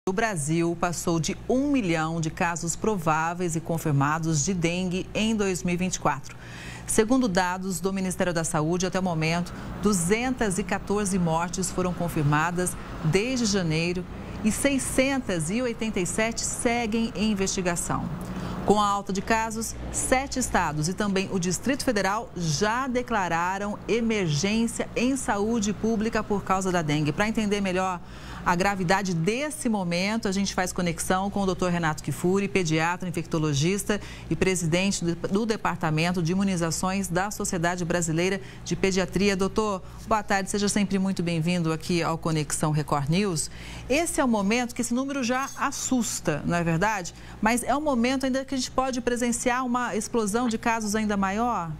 O Brasil passou de 1 milhão de casos prováveis e confirmados de dengue em 2024. Segundo dados do Ministério da Saúde, até o momento, 214 mortes foram confirmadas desde janeiro e 687 seguem em investigação. Com a alta de casos, 7 estados e também o Distrito Federal já declararam emergência em saúde pública por causa da dengue. Para entender melhor a gravidade desse momento, a gente faz conexão com o Dr. Renato Kifuri, pediatra, infectologista e presidente do Departamento de Imunizações da Sociedade Brasileira de Pediatria. Doutor, boa tarde, seja sempre muito bem-vindo aqui ao Conexão Record News. Esse é o momento que esse número já assusta, não é verdade? Mas é um momento ainda que a gente pode presenciar uma explosão de casos ainda maior?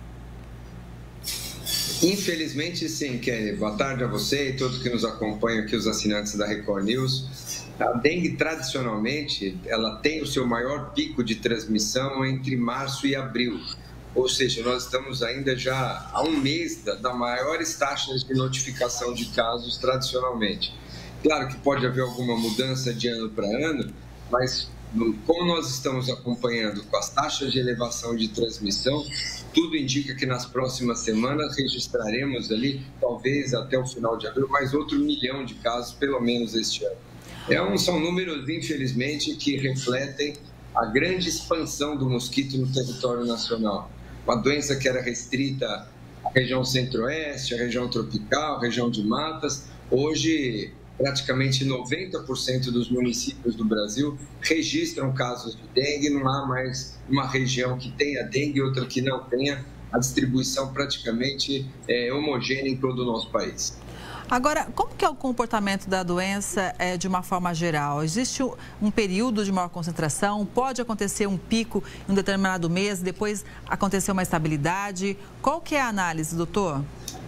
Infelizmente, sim, Kelly. Boa tarde a você e todos que nos acompanham aqui, os assinantes da Record News. A dengue, tradicionalmente, ela tem o seu maior pico de transmissão entre março e abril. Ou seja, nós estamos ainda já há um mês das maiores taxas de notificação de casos tradicionalmente. Claro que pode haver alguma mudança de ano para ano, mas como nós estamos acompanhando com as taxas de elevação de transmissão, tudo indica que nas próximas semanas registraremos ali, talvez até o final de abril, mais outro 1 milhão de casos, pelo menos este ano. São números, infelizmente, que refletem a grande expansão do mosquito no território nacional. Uma doença que era restrita à região centro-oeste, à região tropical, à região de matas, hoje praticamente 90% dos municípios do Brasil registram casos de dengue, não há mais uma região que tenha dengue e outra que não tenha, a distribuição praticamente é homogênea em todo o nosso país. Agora, como que é o comportamento da doença de uma forma geral? Existe um período de maior concentração? Pode acontecer um pico em um determinado mês, depois acontecer uma estabilidade? Qual que é a análise, doutor?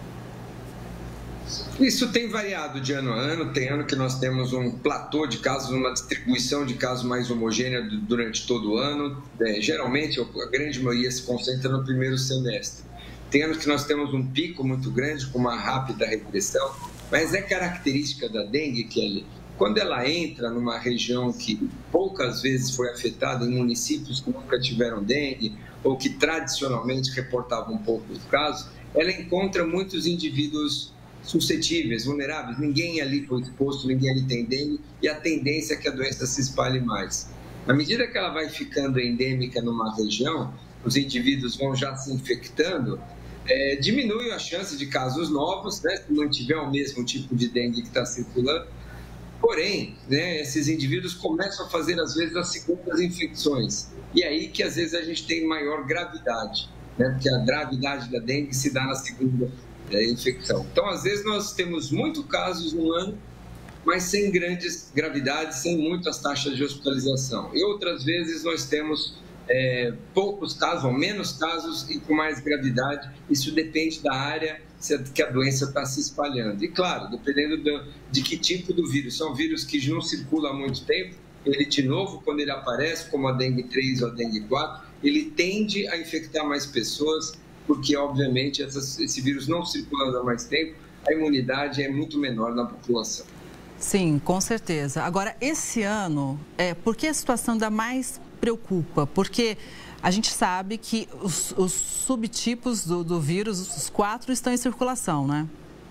Isso tem variado de ano a ano, tem ano que nós temos um platô de casos, uma distribuição de casos mais homogênea durante todo o ano. Geralmente, a grande maioria se concentra no primeiro semestre. Tem anos que nós temos um pico muito grande, com uma rápida regressão, mas é característica da dengue, Kelly, quando ela entra numa região que poucas vezes foi afetada, em municípios que nunca tiveram dengue, ou que tradicionalmente reportavam poucos casos, ela encontra muitos indivíduos suscetíveis, vulneráveis, ninguém ali foi exposto, ninguém ali tem dengue, e a tendência é que a doença se espalhe mais. À medida que ela vai ficando endêmica numa região, os indivíduos vão já se infectando, diminui a chance de casos novos, né, se não tiver o mesmo tipo de dengue que está circulando. Porém, esses indivíduos começam a fazer, às vezes, as segundas infecções, e é aí que, às vezes, a gente tem maior gravidade, porque a gravidade da dengue se dá na segunda infecção. Então, às vezes, nós temos muitos casos no ano, mas sem grandes gravidades, sem muitas taxas de hospitalização. E outras vezes nós temos poucos casos, ou menos casos, e com mais gravidade. Isso depende da área que a doença está se espalhando. E, claro, dependendo de que tipo do vírus. São vírus que não circulam há muito tempo. Ele, de novo, quando ele aparece, como a dengue 3 ou a dengue 4, ele tende a infectar mais pessoas, porque, obviamente, esse vírus não circulando há mais tempo, a imunidade é muito menor na população. Sim, com certeza. Agora, esse ano, por que a situação ainda mais preocupa? Porque a gente sabe que os subtipos do vírus, os 4, estão em circulação, né?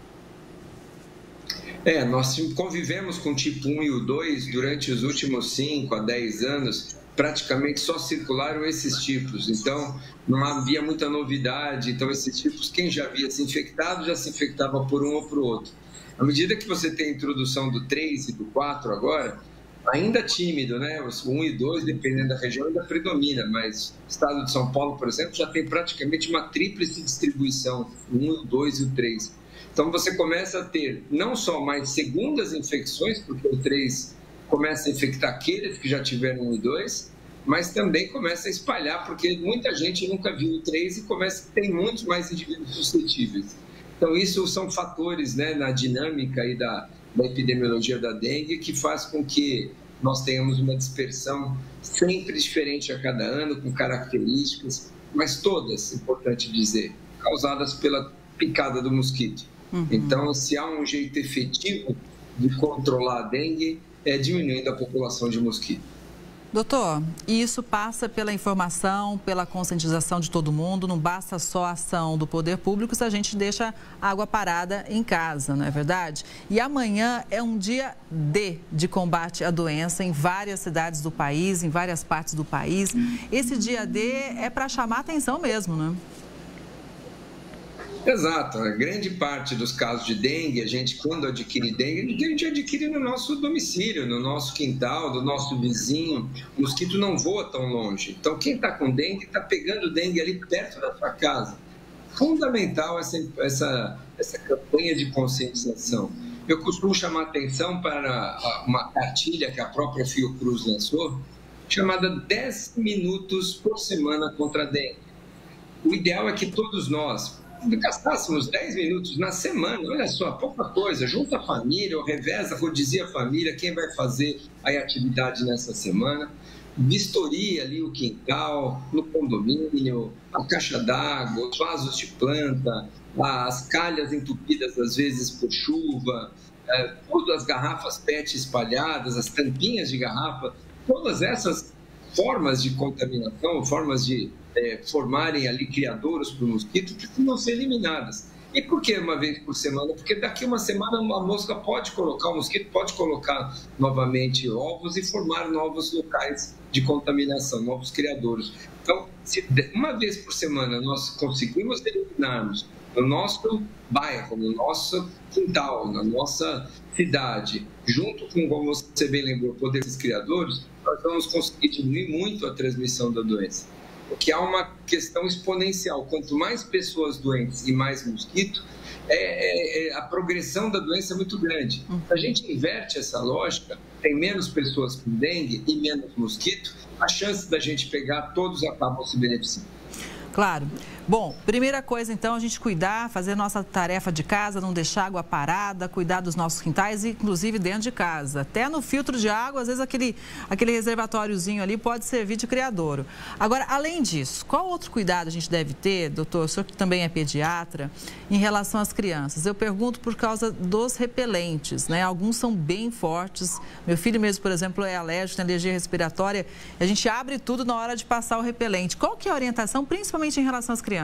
Nós convivemos com o tipo 1 e o 2 durante os últimos 5 a 10 anos, praticamente só circularam esses tipos, então não havia muita novidade. Então, esses tipos, quem já havia se infectado, já se infectava por um ou por outro. À medida que você tem a introdução do 3 e do 4 agora, ainda tímido, né? Os 1 e 2, dependendo da região, ainda predomina, mas o estado de São Paulo, por exemplo, já tem praticamente uma tríplice distribuição, o 1, o 2 e o 3. Então, você começa a ter não só mais segundas infecções, porque o 3 começa a infectar aqueles que já tiveram 1 e 2, mas também começa a espalhar, porque muita gente nunca viu o 3 e tem muitos mais indivíduos suscetíveis. Então, isso são fatores, na dinâmica aí da epidemiologia da dengue, que faz com que nós tenhamos uma dispersão sempre diferente a cada ano, com características, mas todas, importante dizer, causadas pela picada do mosquito. Então, se há um jeito efetivo de controlar a dengue, diminuindo a população de mosquito. Doutor, e isso passa pela informação, pela conscientização de todo mundo, não basta só a ação do poder público se a gente deixa a água parada em casa, não é verdade? E amanhã é um dia D de combate à doença em várias cidades do país, em várias partes do país. Esse dia D é para chamar atenção mesmo, né? Exato, a grande parte dos casos de dengue, a gente quando adquire dengue, a gente adquire no nosso domicílio, no nosso quintal, do nosso vizinho. O mosquito não voa tão longe. Então quem está com dengue está pegando dengue ali perto da sua casa. Fundamental essa campanha de conscientização. Eu costumo chamar atenção para uma cartilha que a própria Fiocruz lançou, chamada 10 minutos por semana contra a dengue. O ideal é que todos nós gastássemos 10 minutos na semana, olha só, pouca coisa, junta a família, ou reveza, rodizia a família, quem vai fazer a atividade nessa semana, vistoria ali o quintal, no condomínio, a caixa d'água, os vasos de planta, as calhas entupidas às vezes por chuva, todas as garrafas PET espalhadas, as tampinhas de garrafa, todas essas formas de contaminação, formas de formarem ali criadouros para o mosquito, precisam ser eliminadas. E por que uma vez por semana? Porque daqui uma semana uma mosca pode colocar, o mosquito pode colocar novamente ovos e formar novos locais de contaminação, novos criadouros. Então, se uma vez por semana nós conseguimos eliminarmos no nosso bairro, no nosso quintal, na nossa cidade, junto com, como você bem lembrou, o poder desses criadores, nós vamos conseguir diminuir muito a transmissão da doença. Porque há uma questão exponencial. Quanto mais pessoas doentes e mais mosquito, a progressão da doença é muito grande. Se a gente inverte essa lógica, tem menos pessoas com dengue e menos mosquito, a chance da gente pegar, todos acabam se beneficiando. Claro. Bom, primeira coisa então, a gente cuidar, fazer nossa tarefa de casa, não deixar água parada, cuidar dos nossos quintais, inclusive dentro de casa. Até no filtro de água, às vezes aquele reservatóriozinho ali pode servir de criadouro. Agora, além disso, qual outro cuidado a gente deve ter, doutor, o senhor que também é pediatra, em relação às crianças? Eu pergunto por causa dos repelentes, né? Alguns são bem fortes. Meu filho mesmo, por exemplo, é alérgico, tem alergia respiratória. A gente abre tudo na hora de passar o repelente. Qual que é a orientação, principalmente em relação às crianças?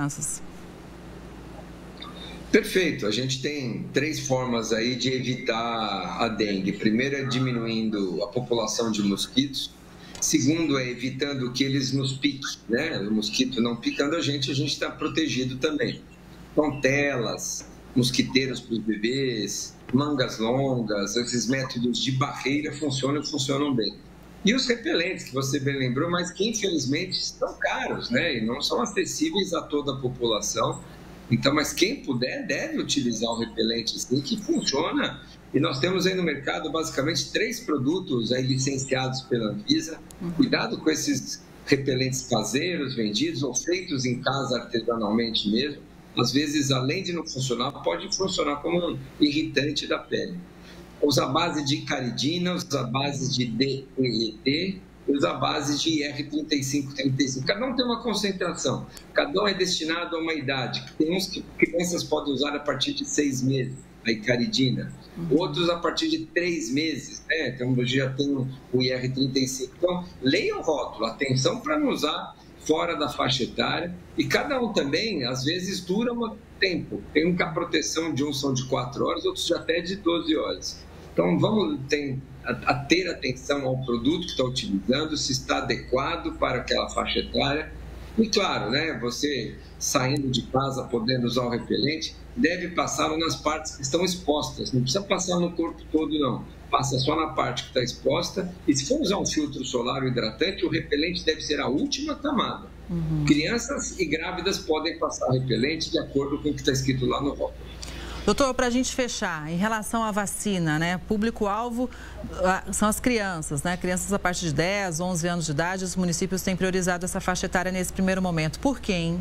Perfeito, a gente tem 3 formas aí de evitar a dengue. Primeiro é diminuindo a população de mosquitos. Segundo é evitando que eles nos piquem, né? O mosquito não picando a gente está protegido também. Então, telas, mosquiteiros para os bebês, mangas longas, esses métodos de barreira funcionam bem. E os repelentes, que você bem lembrou, mas que infelizmente estão caros, né? E não são acessíveis a toda a população. Então, mas quem puder deve utilizar o repelente assim, que funciona. E nós temos aí no mercado basicamente 3 produtos aí licenciados pela Anvisa. Cuidado com esses repelentes caseiros vendidos ou feitos em casa artesanalmente mesmo. Às vezes, além de não funcionar, pode funcionar como um irritante da pele. Usa a base de caridina, usa a base de DEET, usa a base de IR35. Cada um tem uma concentração, cada um é destinado a uma idade. Tem uns que crianças podem usar a partir de 6 meses, a icaridina. Outros a partir de 3 meses, né? Então, já tem o IR35. Então, leia o rótulo, atenção para não usar fora da faixa etária. E cada um também, às vezes, dura um tempo. Tem um que a proteção de uns são de 4 horas, outros já até de 12 horas. Então, vamos ter atenção ao produto que está utilizando, se está adequado para aquela faixa etária. E, claro, né, você saindo de casa, podendo usar o repelente, deve passá-lo nas partes que estão expostas. Não precisa passar no corpo todo, não. Passa só na parte que está exposta. E se for usar um filtro solar ou hidratante, o repelente deve ser a última camada. Crianças e grávidas podem passar repelente de acordo com o que está escrito lá no rótulo. Doutor, para a gente fechar, em relação à vacina, né? Público-alvo são as crianças, né? Crianças a partir de 10, 11 anos de idade, os municípios têm priorizado essa faixa etária nesse primeiro momento. Por quê, hein?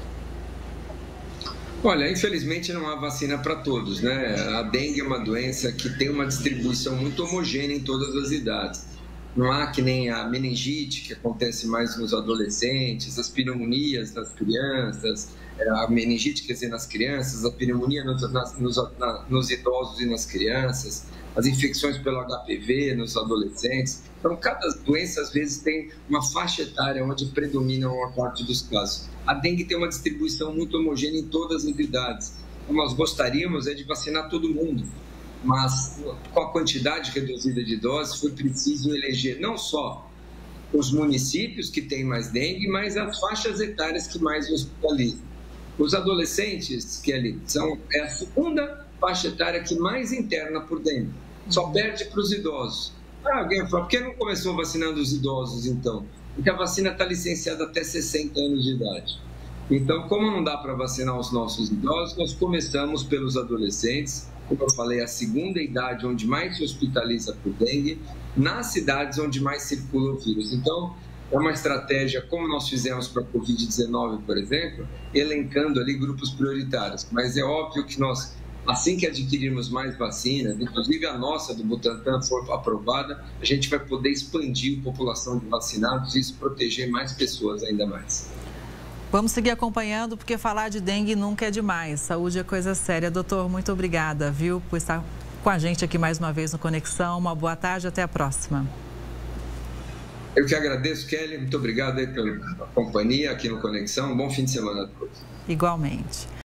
Olha, infelizmente não há vacina para todos, né? A dengue é uma doença que tem uma distribuição muito homogênea em todas as idades. Não há que nem a meningite, que acontece mais nos adolescentes, as pneumonias nas crianças, a meningite, quer dizer, nas crianças, a pneumonia nos idosos e nas crianças, as infecções pelo HPV nos adolescentes. Então, cada doença, às vezes, tem uma faixa etária onde predomina uma parte dos casos. A dengue tem uma distribuição muito homogênea em todas as idades. Então, nós gostaríamos de vacinar todo mundo, mas com a quantidade reduzida de doses, foi preciso eleger não só os municípios que têm mais dengue, mas as faixas etárias que mais hospitalizam. Os adolescentes, Kelly, é a segunda faixa etária que mais interna por dengue. Só perde para os idosos. Alguém fala, por que não começou vacinando os idosos, então? Porque a vacina está licenciada até 60 anos de idade. Então, como não dá para vacinar os nossos idosos, nós começamos pelos adolescentes, como eu falei, a segunda idade onde mais se hospitaliza por dengue, nas cidades onde mais circula o vírus. Então, é uma estratégia, como nós fizemos para a Covid-19, por exemplo, elencando ali grupos prioritários. Mas é óbvio que nós, assim que adquirirmos mais vacinas, inclusive a nossa do Butantan for aprovada, a gente vai poder expandir a população de vacinados e isso proteger mais pessoas ainda mais. Vamos seguir acompanhando, porque falar de dengue nunca é demais. Saúde é coisa séria. Doutor, muito obrigada, viu, por estar com a gente aqui mais uma vez no Conexão. Uma boa tarde, até a próxima. Eu que agradeço, Kelly. Muito obrigado aí pela companhia aqui no Conexão. Um bom fim de semana a todos. Igualmente.